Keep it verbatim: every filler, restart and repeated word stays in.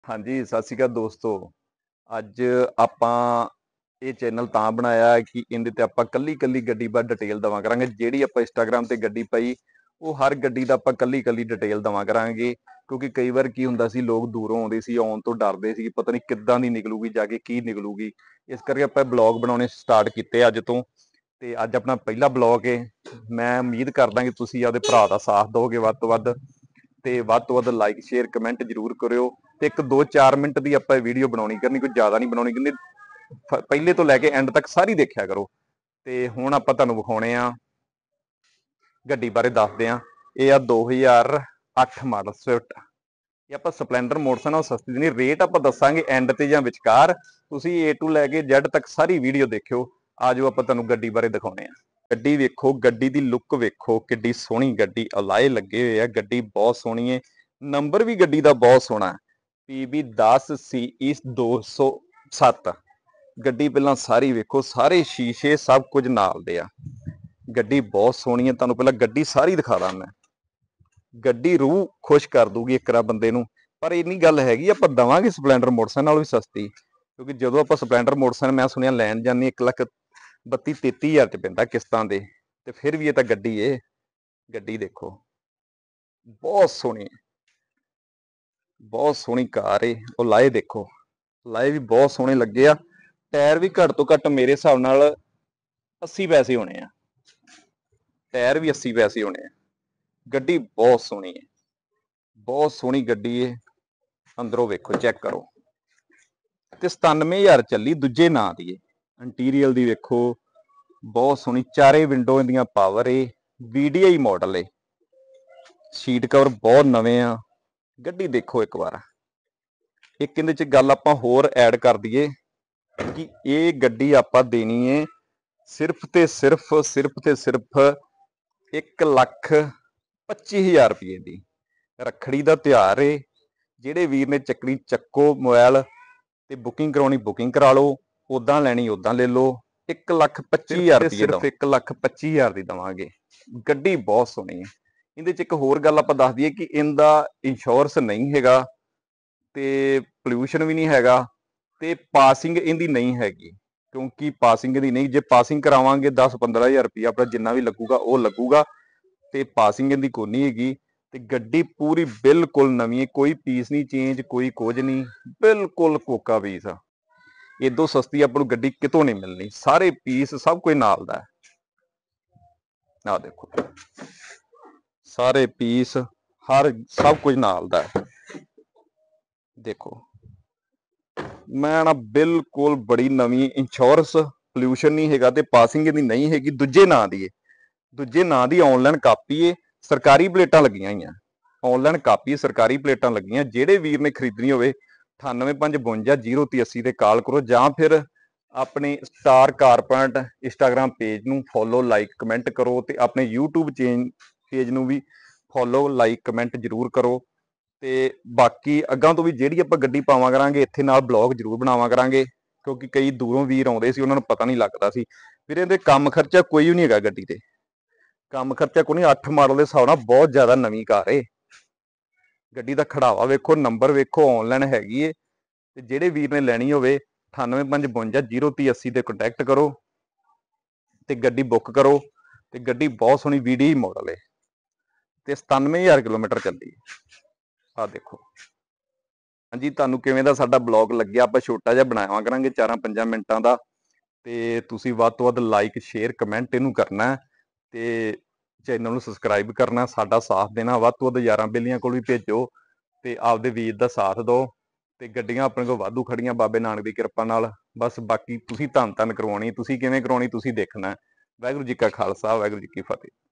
ਹਾਂਜੀ, ਸਤਿ ਸ਼੍ਰੀ ਅਕਾਲ ਦੋਸਤੋ। ਅੱਜ ਆਪਾਂ ਇਹ ਚੈਨਲ ਤਾਂ ਬਣਾਇਆ ਕਿ ਇਹਦੇ ਤੇ ਆਪਾਂ ਕੱਲੀ ਕੱਲੀ ਗੱਡੀ ਬਾਰੇ ਡਿਟੇਲ ਦੇਵਾਂ ਕਰਾਂਗੇ। ਜਿਹੜੀ ਆਪਾਂ ਇੰਸਟਾਗ੍ਰਾਮ ਤੇ ਗੱਡੀ ਪਾਈ ਉਹ ਹਰ ਗੱਡੀ ਦਾ ਆਪਾਂ ਕੱਲੀ ਕੱਲੀ ਡਿਟੇਲ ਦੇਵਾਂ ਕਰਾਂਗੇ। ਕਿਉਂਕਿ ਕਈ ਵਾਰ ਕੀ ਹੁੰਦਾ ਸੀ, ਲੋਕ ਦੂਰੋਂ ਆਉਂਦੇ ਸੀ, ਆਉਣ ਤੋਂ ਡਰਦੇ ਸੀ, ਪਤਾ ਨਹੀਂ ਕਿੱਦਾਂ ਦੀ ਨਿਕਲੂਗੀ, ਜਾ ਕੇ ਕੀ ਨਿਕਲੂਗੀ। ਇਸ ਕਰਕੇ ਆਪਾਂ ਬਲੌਗ ਬਣਾਉਣੇ ਸਟਾਰਟ ਕੀਤੇ ਅੱਜ ਤੋਂ। ਤੇ ਅੱਜ ਆਪਣਾ ਪਹਿਲਾ ਬਲੌਗ ਹੈ। ਮੈਂ ਉਮੀਦ ਕਰਦਾ ਕਿ ਤੁਸੀਂ ਆਪਦੇ ਭਰਾ ਦਾ ਸਾਥ ਦਿਓਗੇ ਵੱਧ ਤੋਂ ਵੱਧ, ਤੇ ਵੱਧ ਤੋਂ ਵੱਧ ਲਾਈਕ ਸ਼ੇਅਰ ਕਮੈਂਟ ਜ਼ਰੂਰ ਕਰਿਓ। ਤੇ ਇੱਕ ਦੋ ਚਾਰ ਮਿੰਟ ਦੀ ਆਪਾਂ ਵੀਡੀਓ ਬਣਾਉਣੀ ਕਰਨੀ, ਕੋਈ ਜ਼ਿਆਦਾ ਨਹੀਂ ਬਣਾਉਣੀ ਕਰਨੀ। ਪਹਿਲੇ ਤੋਂ ਲੈ ਕੇ ਐਂਡ ਤੱਕ ਸਾਰੀ ਦੇਖਿਆ ਕਰੋ। ਤੇ ਹੁਣ ਆਪਾਂ ਤੁਹਾਨੂੰ ਵਿਖਾਉਣੇ ਆ ਗੱਡੀ ਬਾਰੇ ਦੱਸਦੇ ਆ। ਇਹ ਆ ਦੋ ਹਜ਼ਾਰ ਅੱਠ ਮਾਡਲ ਸਵਿਫਟ। ਇਹ ਆਪਾਂ ਸਪਲੈਂਡਰ ਮੋਟਰਸਾਈਕਲ ਨਾਲ ਸਸਤੀ ਨਹੀਂ, ਰੇਟ ਆਪਾਂ ਦੱਸਾਂਗੇ ਐਂਡ ਤੇ ਜਾਂ ਵਿਚਕਾਰ। ਤੁਸੀਂ ਏ ਟੂ ਲੈ ਕੇ ਜ਼ੈਡ ਤੱਕ ਸਾਰੀ ਵੀਡੀਓ ਦੇਖਿਓ। ਆਜੋ ਆਪਾਂ ਤੁਹਾਨੂੰ ਗੱਡੀ ਬਾਰੇ ਦਿਖਾਉਣੇ ਆ। ਗੱਡੀ ਵੇਖੋ, ਗੱਡੀ ਦੀ ਲੁੱਕ ਵੇਖੋ, ਕਿੱਡੀ ਸੋਹਣੀ ਗੱਡੀ, ਅਲਾਏ ਲੱਗੇ ਹੋਏ ਆ, ਗੱਡੀ ਬਹੁਤ ਸੋਹਣੀ ਹੈ। ਨੰਬਰ ਵੀ ਗੱਡੀ ਦਾ ਬਹੁਤ ਸੋਹਣਾ, ਪੀ ਬੀ ਦਸ ਸੀ ਈ ਦੋ ਸੌ ਸੱਤ। ਗੱਡੀ ਪਹਿਲਾਂ ਸਾਰੀ ਵੇਖੋ, ਸਾਰੇ ਸ਼ੀਸ਼ੇ ਸਭ ਕੁਝ ਨਾਲ ਦੇ ਆ। ਗੱਡੀ ਬਹੁਤ ਸੋਹਣੀ ਹੈ। ਤੁਹਾਨੂੰ ਪਹਿਲਾਂ ਗੱਡੀ ਸਾਰੀ ਦਿਖਾ ਦਾਂ ਮੈਂ। ਗੱਡੀ ਰੂਹ ਖੁਸ਼ ਕਰ ਦੂਗੀ ਇੱਕ ਰਾ ਬੰਦੇ ਨੂੰ। ਪਰ ਇੰਨੀ ਗੱਲ ਹੈਗੀ, ਆਪਾਂ ਦਵਾਂਗੇ ਸਪਲੈਂਡਰ ਮੋਟਰਸਾਈਕਲ ਨਾਲੋਂ ਵੀ ਸਸਤੀ। ਕਿਉਂਕਿ ਜਦੋਂ ਆਪਾਂ ਸਪਲੈਂਡਰ ਮੋਟਰਸਾਈਕਲ ਮੈਂ ਸੁਣਿਆ ਲੈਣ ਜਾਂਦੇ ਇੱਕ ਲੱਖ ਬੱਤੀ ਤੇਤੀ ਹਜ਼ਾਰ ਚ ਪੈਂਦਾ ਕਿਸ਼ਤਾਂ ਦੇ। ਤੇ ਫਿਰ ਵੀ ਇਹ ਤਾਂ ਗੱਡੀ ਏ। ਗੱਡੀ ਦੇਖੋ, ਬਹੁਤ ਸੋਹਣੀ, ਬਹੁਤ ਸੋਹਣੀ ਕਾਰ ਏ। ਉਹ ਲਾਏ ਦੇਖੋ, ਲਾਏ ਵੀ ਬਹੁਤ ਸੋਹਣੇ ਲੱਗੇ ਆ। ਟਾਇਰ ਵੀ ਘੱਟ ਤੋਂ ਘੱਟ ਮੇਰੇ ਹਿਸਾਬ ਨਾਲ ਅੱਸੀ ਪੈਸੇ ਹੋਣੇ ਆ। ਟਾਇਰ ਵੀ ਅੱਸੀ ਪੈਸੇ ਹੋਣੇ ਆ। ਗੱਡੀ ਬਹੁਤ ਸੋਹਣੀ ਹੈ, ਬਹੁਤ ਸੋਹਣੀ ਗੱਡੀ ਏ। ਅੰਦਰੋਂ ਵੇਖੋ, ਚੈੱਕ ਕਰੋ। ਤੇ ਸਤਾਨਵੇਂ ਹਜ਼ਾਰ ਚੱਲੀ, ਦੂਜੇ ਨਾਂ ਦੀ ਏ। ਇੰਟੀਰੀਅਲ ਦੀ ਵੇਖੋ, ਬਹੁਤ ਸੋਹਣੀ। ਚਾਰੇ ਵਿੰਡੋ ਇਹਦੀਆਂ ਪਾਵਰ ਏ। ਵੀ ਡੀ ਆਈ ਮਾਡਲ ਏ। ਸੀਟ ਕਵਰ ਬਹੁਤ ਨਵੇਂ ਆ। ਗੱਡੀ ਦੇਖੋ ਇੱਕ ਵਾਰ। ਇੱਕ ਇਹਦੇ ਚ ਗੱਲ ਆਪਾਂ ਹੋਰ ਐਡ ਕਰ ਦਈਏ ਕਿ ਇਹ ਗੱਡੀ ਆਪਾਂ ਦੇਣੀ ਏ ਸਿਰਫ ਤੇ ਸਿਰਫ ਸਿਰਫ ਤੇ ਸਿਰਫ ਇੱਕ ਲੱਖ ਪੱਚੀ ਹਜ਼ਾਰ ਰੁਪਏ ਦੀ। ਰੱਖੜੀ ਦਾ ਤਿਉਹਾਰ ਏ। ਜਿਹੜੇ ਵੀਰ ਨੇ ਚੱਕਣੀ ਚੱਕੋ ਮੋਬਾਇਲ, ਤੇ ਬੁਕਿੰਗ ਕਰਾਉਣੀ ਬੁਕਿੰਗ ਕਰਾ ਲਓ, ਉਦਾਂ ਲੈਣੀ ਉਦਾਂ ਲੈ ਲਓ। ਇੱਕ ਲੱਖ ਪੱਚੀ ਹਜ਼ਾਰ ਰੁਪਏ, ਸਿਰਫ ਇੱਕ ਲੱਖ ਪੱਚੀ ਹਜ਼ਾਰ ਦੀ ਦੇਵਾਂਗੇ। ਗੱਡੀ ਬਹੁਤ ਸੋਹਣੀ ਹੈ। ਇਹਦੇ ਚ ਇੱਕ ਹੋਰ ਗੱਲ ਆਪਾਂ ਦੱਸ ਦਈਏ ਕਿ ਇਹਦਾ ਇੰਸ਼ੋਰੈਂਸ ਨਹੀਂ ਹੈਗਾ, ਤੇ ਪੋਲਿਊਸ਼ਨ ਵੀ ਨਹੀਂ ਹੈਗਾ, ਤੇ ਪਾਸਿੰਗ ਇਹਦੀ ਨਹੀਂ ਹੈਗੀ। ਕਿਉਂਕਿ ਪਾਸਿੰਗ ਦੀ ਨਹੀਂ, ਜੇ ਪਾਸਿੰਗ ਕਰਾਵਾਂਗੇ ਦਸ ਪੰਦਰਾਂ ਹਜ਼ਾਰ ਰੁਪਇਆ ਆਪਣਾ ਜਿੰਨਾ ਵੀ ਲੱਗੂਗਾ ਉਹ ਲੱਗੂਗਾ। ਤੇ ਪਾਸਿੰਗ ਇਹਦੀ ਕੋਈ ਨਹੀਂ ਹੈਗੀ। ਤੇ ਗੱਡੀ ਪੂਰੀ ਬਿਲਕੁਲ ਨਵੀਂ ਹੈ, ਕੋਈ ਪੀਸ ਨਹੀਂ ਚੇਂਜ, ਕੋਈ ਕੁਝ ਨਹੀਂ, ਬਿਲਕੁਲ ਕੋਕਾ ਪੀਸ ਆ। ਇਦੋਂ ਸਸਤੀ ਆਪਾਂ ਨੂੰ ਗੱਡੀ ਕਿਤੋਂ ਨਹੀਂ ਮਿਲਣੀ। ਸਾਰੇ ਪੀਸ ਸਭ ਕੁਝ ਨਾਲ ਦਾ। ਆਹ ਦੇਖੋ, ਸਾਰੇ ਪੀਸ ਹਰ ਸਭ ਕੁਝ ਨਾਲ ਦਾ। ਦੇਖੋ, ਮੈਂ ਨਾ ਬਿਲਕੁਲ ਬੜੀ ਨਵੀਂ, ਇੰਸ਼ੋਰੈਂਸ ਪੋਲਿਊਸ਼ਨ ਨਹੀਂ ਹੈਗਾ, ਤੇ ਪਾਸਿੰਗ ਇਹਦੀ ਨਹੀਂ ਹੈਗੀ, ਦੂਜੇ ਨਾਂ ਦੀ ਏ। ਦੂਜੇ ਨਾਂ ਦੀ ਆਨਲਾਈਨ ਕਾਪੀ ਏ। ਸਰਕਾਰੀ ਪਲੇਟਾਂ ਲੱਗੀਆਂ ਹੋਈਆਂ। ਆਨਲਾਈਨ ਕਾਪੀ, ਸਰਕਾਰੀ ਪਲੇਟਾਂ ਲੱਗੀਆਂ। ਜਿਹੜੇ ਵੀਰ ਨੇ ਖਰੀਦਣੀ ਹੋਵੇ ਅਠਾਨਵੇਂ ਪੰਜ ਬਵੰਜਾ ਜ਼ੀਰੋ ਤੀਹ ਅੱਸੀ ਤੇ ਕਾਲ ਕਰੋ, ਜਾਂ ਫਿਰ ਆਪਣੇ star car point Instagram page ਨੂੰ ਫੋਲੋ ਲਾਈਕ ਕਮੈਂਟ ਕਰੋ, ਤੇ ਆਪਣੇ ਯੂਟਿਊਬ ਚੇਂਜ ਪੇਜ ਨੂੰ ਵੀ ਫੋਲੋ ਲਾਈਕ ਕਮੈਂਟ ਜ਼ਰੂਰ ਕਰੋ। ਤੇ ਬਾਕੀ ਅੱਗਾਂ ਤੋਂ ਵੀ ਜਿਹੜੀ ਆਪਾਂ ਗੱਡੀ ਪਾਵਾਂ ਕਰਾਂਗੇ, ਇੱਥੇ ਨਾਲ ਬਲੌਗ ਜ਼ਰੂਰ ਬਣਾਵਾਂ ਕਰਾਂਗੇ। ਕਿਉਂਕਿ ਕਈ ਦੂਰੋਂ ਵੀਰ ਆਉਂਦੇ ਸੀ, ਉਹਨਾਂ ਨੂੰ ਪਤਾ ਨਹੀਂ ਲੱਗਦਾ ਸੀ। ਫਿਰ ਇਹਦੇ ਕੰਮ ਖਰਚਾ ਕੋਈ ਵੀ ਨਹੀਂ ਹੈਗਾ ਗੱਡੀ ਤੇ। ਕੰਮ ਖਰਚਾ ਕੋਈ ਨਹੀਂ। ਅੱਠ ਮਾਡਲ ਦੇ ਹਿਸਾਬ ਨਾਲ ਬਹੁਤ ਜ਼ਿਆਦਾ ਨਵੀਂ ਕਾਰ ਏ। ਗੱਡੀ ਦਾ ਖੜਾਵਾ ਵੇਖੋ, ਨੰਬਰ ਵੇਖੋ, ਆਨਲਾਈਨ ਹੈਗੀ ਏ। ਤੇ ਜਿਹੜੇ ਵੀਰ ਨੇ ਲੈਣੀ ਹੋਵੇ ਅਠਾਨਵੇਂ ਪੰਜ ਬਵੰਜਾ ਜ਼ੀਰੋ ਤੀਹ ਅੱਸੀ ਤੇ ਕੰਟੈਕਟ ਕਰੋ, ਤੇ ਗੱਡੀ ਬੁੱਕ ਕਰੋ। ਤੇ ਗੱਡੀ ਬਹੁਤ ਸੋਹਣੀ ਵੀ ਡੀ ਆਈ ਮਾਡਲ ਏ, ਤੇ ਸਤਾਨਵੇਂ ਹਜ਼ਾਰ ਕਿਲੋਮੀਟਰ ਚੱਲੀ। ਆਹ ਦੇਖੋ। ਹਾਂਜੀ, ਤੁਹਾਨੂੰ ਕਿਵੇਂ ਦਾ ਸਾਡਾ ਬਲੌਗ ਲੱਗਿਆ? ਆਪਾਂ ਛੋਟਾ ਜਿਹਾ ਬਣਾਇਆ ਕਰਾਂਗੇ ਚਾਰਾਂ ਪੰਜਾਂ ਮਿੰਟਾਂ ਦਾ। ਤੇ ਤੁਸੀਂ ਵੱਧ ਤੋਂ ਵੱਧ ਲਾਈਕ ਸ਼ੇਅਰ ਕਮੈਂਟ ਇਹਨੂੰ ਕਰਨਾ, ਤੇ ਚੈਨਲ ਨੂੰ ਸਬਸਕ੍ਰਾਈਬ ਕਰਨਾ, ਸਾਡਾ ਸਾਥ ਦੇਣਾ। ਵੱਧ ਤੋਂ ਵੱਧ ਯਾਰਾਂ ਬੇਲੀਆਂ ਕੋਲ ਵੀ ਭੇਜੋ, ਤੇ ਆਪਦੇ ਵੀਰ ਦਾ ਸਾਥ ਦਿਓ। ਤੇ ਗੱਡੀਆਂ ਆਪਣੇ ਕੋਲ ਵਾਧੂ ਖੜੀਆਂ ਬਾਬੇ ਨਾਨਕ ਦੀ ਕਿਰਪਾ ਨਾਲ। ਬਸ ਬਾਕੀ ਤੁਸੀਂ ਧੰਨ ਧੰਨ ਕਰਵਾਉਣੀ, ਤੁਸੀਂ ਕਿਵੇਂ ਕਰਵਾਉਣੀ ਤੁਸੀਂ ਦੇਖਣਾ। ਵਾਹਿਗੁਰੂ ਜੀ ਕਾ ਖਾਲਸਾ, ਵਾਹਿਗੁਰੂ ਜੀ ਕੀ ਫਤਿਹ।